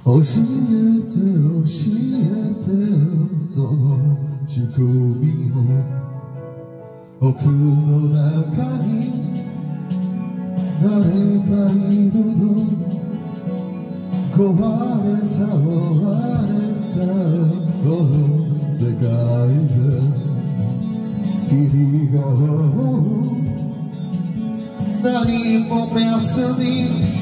教えてその仕組みを僕の中に誰かいるの壊れ去られたこの世界で君が何も目安に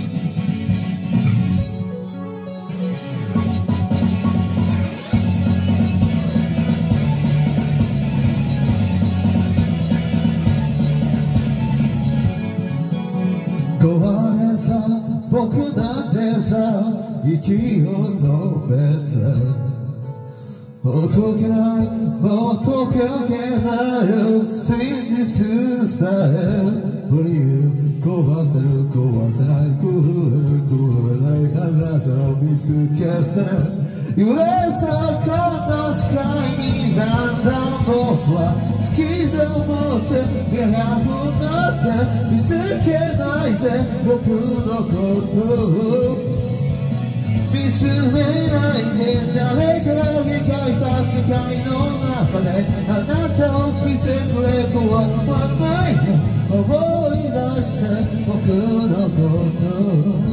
壊れさ僕なんてさ息を止めてほっとけないほっとけない真実さえ無理壊せる壊せない壊れないあなたを見つけて揺れさかったスカイにだんだん僕は好きでもせが不なって見つけないぜ僕のことを見つめないで誰かが理解した世界の中であなたを見てくれ怖くはないよ思い出して僕のこと